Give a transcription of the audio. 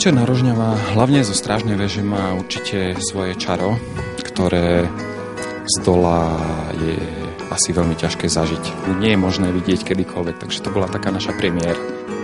Čierna Rožňava hlavne zo Strážnej veže má určite svoje čaro, ktoré z dola je asi veľmi ťažké zažiť. Nie je možné vidieť kedykoľvek, takže to bola taká naša premiéra.